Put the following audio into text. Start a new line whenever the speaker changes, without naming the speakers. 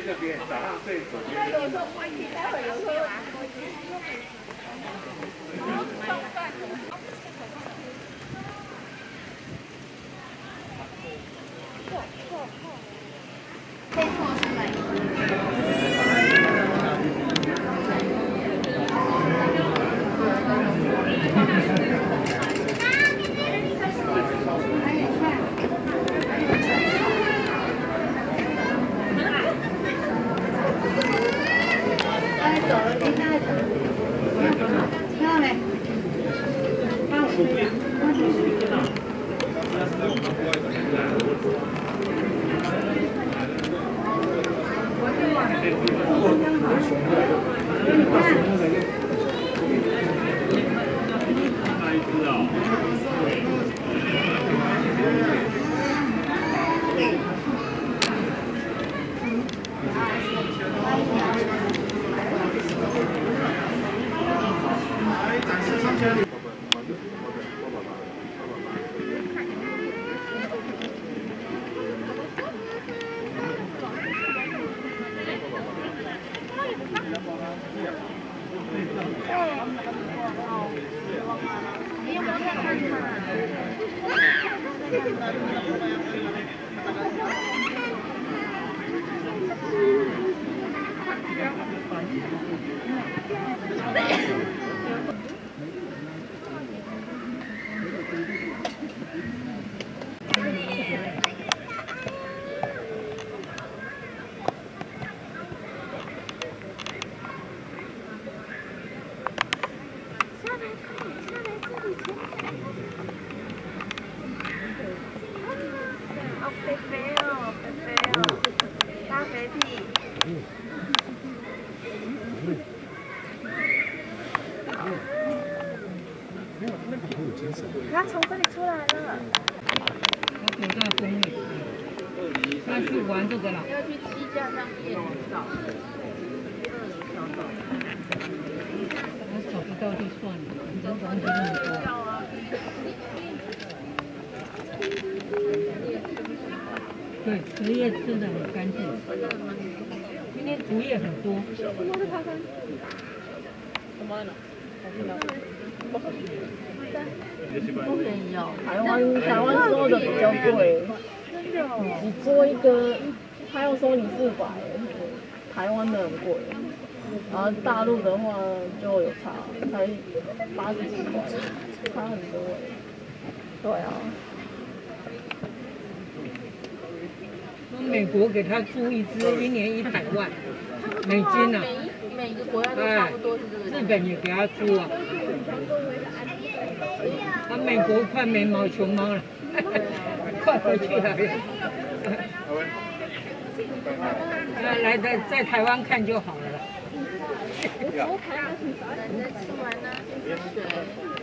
这边早上最左边。待会有时候。
他从这里出来了。
有在风里，他去玩这个了。
要去七架上面找。
我找不到就算了，你这东西那么多。对，荷叶真的很干净。今天竹叶很多。
不便宜哦，
台湾收的比较贵，你做一个，他要收你400，台湾的很贵，然后大陆的话就有差，才80几块，差很多哎。对啊。
美国给他租一只，1年100万美金啊！
每个国家都差不多是这个。
日本也给他租啊。他美国快没毛熊猫了，快回去了。来在台湾看就好了。
在吃完呢，水。